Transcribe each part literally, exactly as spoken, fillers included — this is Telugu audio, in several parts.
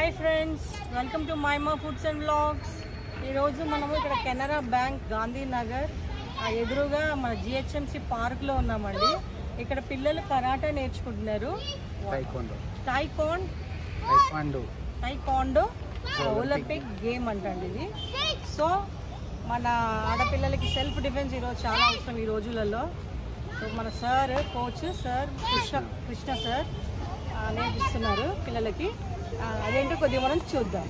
హాయ్ ఫ్రెండ్స్, వెల్కమ్ టు మైమా ఫుడ్స్ అండ్ వ్లాగ్స్. ఈరోజు మనము ఇక్కడ కెనరా బ్యాంక్ గాంధీనగర్ ఎదురుగా మన జిహెచ్ఎంసి పార్క్లో ఉన్నామండి. ఇక్కడ పిల్లలు కరాటే నేర్చుకుంటున్నారు. టైకోండో టైకోండో ఒలింపిక్ గేమ్ అంటండి ఇది. సో మన ఆడపిల్లలకి సెల్ఫ్ డిఫెన్స్ ఈరోజు చాలా అవసరం ఈ రోజులలో. సో మన sir coach sir Krishna Krishna sir నేర్పిస్తున్నారు పిల్లలకి. అదేంటో కొద్దిగా మనం చూద్దాం.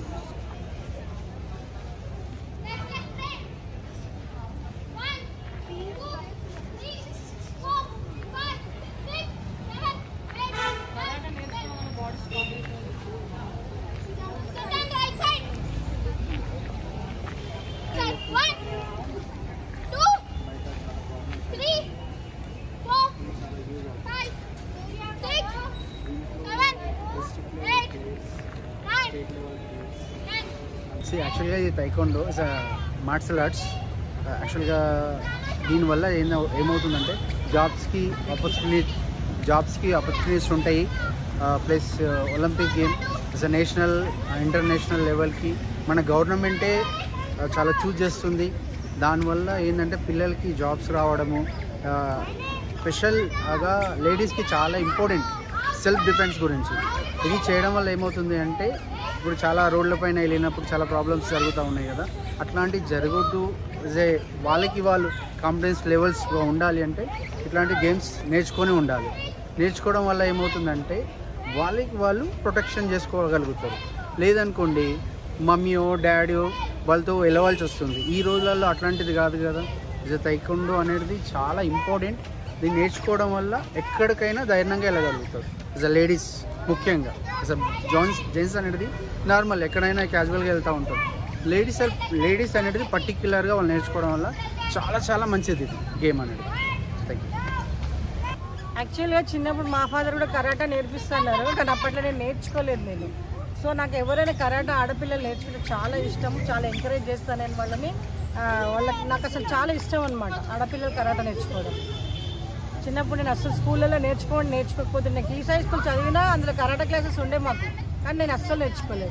See, యాక్చువల్గా ఇది టైకోండో ఇస్ మార్షల్ ఆర్ట్స్. యాక్చువల్గా దీనివల్ల ఏం ఏమవుతుందంటే జాబ్స్కి ఆపర్చునిటీ జాబ్స్కి ఆపర్చునిటీస్ ఉంటాయి. Plus Olympic game is a national international లెవెల్కి మన గవర్నమెంటే చాలా చూస్ చేస్తుంది. దానివల్ల ఏంటంటే పిల్లలకి జాబ్స్ రావడము, స్పెషల్గా లేడీస్కి చాలా ఇంపార్టెంట్ సెల్ఫ్ డిఫెన్స్ గురించి. ఇది చేయడం వల్ల ఏమవుతుంది అంటే ఇప్పుడు చాలా రోడ్ల పైన వెళ్ళినప్పుడు చాలా ప్రాబ్లమ్స్ జరుగుతూ ఉన్నాయి కదా, అట్లాంటివి జరగద్దు. వాళ్ళకి వాళ్ళు కాన్ఫిడెన్స్ లెవెల్స్ ఉండాలి అంటే ఇట్లాంటి గేమ్స్ నేర్చుకొని ఉండాలి. నేర్చుకోవడం వల్ల ఏమవుతుందంటే వాళ్ళకి వాళ్ళు ప్రొటెక్షన్ చేసుకోగలుగుతారు. లేదనుకోండి మమ్మీయో డాడీయో వాళ్ళతో వెళ్ళవలసి వస్తుంది. ఈ రోజులలో అట్లాంటిది కాదు కదా. ఇది టైకోండో అనేది చాలా ఇంపార్టెంట్. దీన్ని నేర్చుకోవడం వల్ల ఎక్కడికైనా ధైర్యంగా వెళ్ళగలుగుతారు. ఇస్ అ లేడీస్ ముఖ్యంగా. ఇస్ అ జాన్స్ జెంట్స్ అనేది నార్మల్ ఎక్కడైనా క్యాజువల్గా వెళ్తూ ఉంటారు. లేడీస్ లేడీస్ అనేది పర్టిక్యులర్గా వాళ్ళు నేర్చుకోవడం వల్ల చాలా చాలా మంచిది ఇది గేమ్ అనేది. Thank you. యాక్చువల్గా చిన్నప్పుడు మా ఫాదర్ కూడా కరాటా నేర్పిస్తున్నారు, కానీ అప్పట్లో నేను నేర్చుకోలేదు నేను. సో నాకు ఎవరైనా కరాటా ఆడపిల్లలు నేర్చుకుంటే చాలా ఇష్టం, చాలా ఎంకరేజ్ చేస్తాను నేను వాళ్ళని. వాళ్ళకి నాకు అసలు చాలా ఇష్టం అనమాట ఆడపిల్లలు కరాటా నేర్చుకోవడం. చిన్నప్పుడు నేను అస్సలు స్కూళ్ళలో నేర్చుకోండి నేర్చుకోకపోతే నాకు ఈ సైజ్ స్కూల్ చదివినా అందులో కరాటా క్లాసెస్ ఉండే మాకు, కానీ నేను అస్సలు నేర్చుకోలేదు.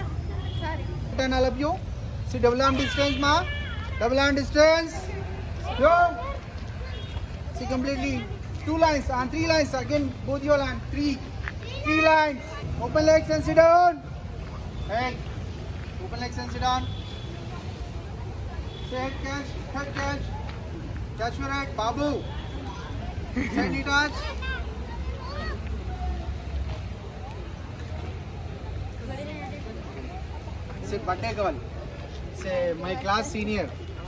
Double arm distance, ma. Double arm distance. Go. See completely. Two lines and three lines again. Both your lines. Three. Three lines. Open legs and sit down. Head. Open legs and sit down. Head catch. Head catch. Catch your head. Babu. Side touch. Say birthday girl. Say my class senior.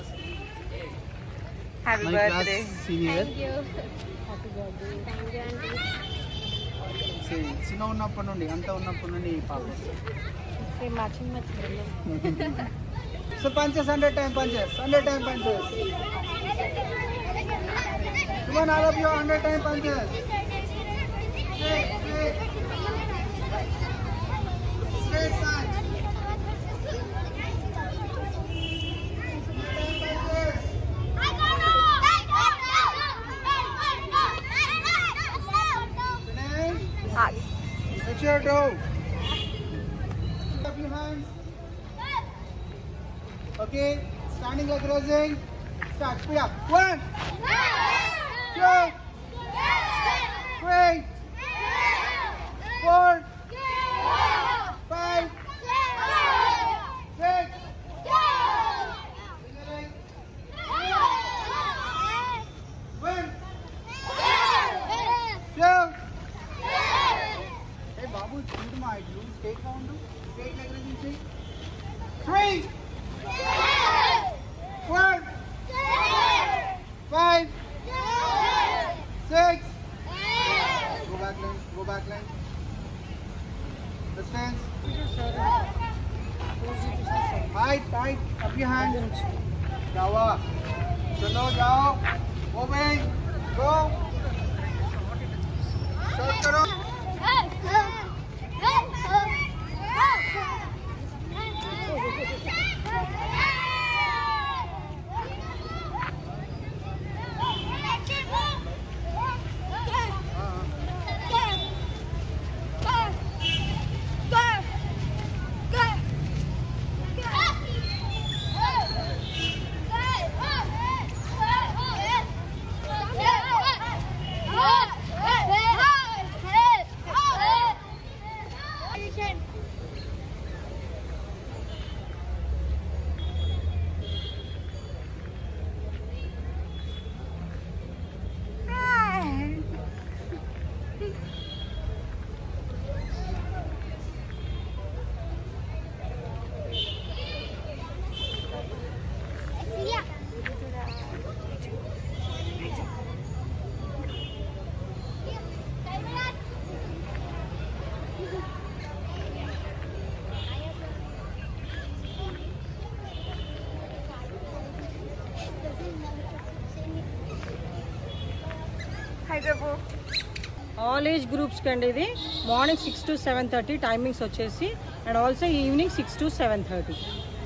Happy my birthday. Class senior. Thank you. Happy birthday. Thank you, auntie. Say చిన్న ఉన్నప్పటి నుండి అంత ఉన్నప్పటి నుండి పాప. Matching matching. So punches hundred time punches. hundred time punches. Come on all of you, hundred time punches. Straight, straight. Straight punch. Let your go. Up your hands. Okay, standing like raising. Start. Speed up. One, two, three, four, five, six, one, two. Hey Babu, shoot my glue. Take down to. Take like raising. Three. Four, five, six. Go back line. Go back line. Distance. Height, height. Up your hand. Jawa. Chalo, jao. Moving. Go. Short karo. All age గ్రూప్స్కి అండి ఇది. Morning six to seven thirty timings వచ్చేసి, and also evening six to seven thirty.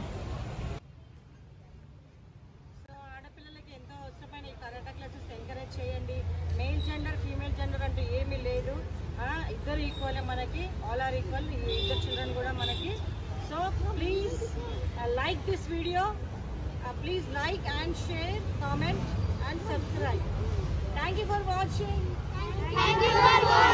So ఆడపిల్లలకి ఎంతో అవసరమైన ఈ కరాటా క్లాసెస్ ఎంకరేజ్ చేయండి. మేల్ జెండర్ ఫీమేల్ జెండర్ అంటూ ఏమీ లేదు, ఇద్దరు ఈక్వల్ మనకి, ఆల్ ఆర్ ఈక్వల్. ఈ ఇద్దరు చిల్డ్రన్ కూడా మనకి. So please like this video, please like and share, comment and subscribe. Thank you for watching. Thank you for watching.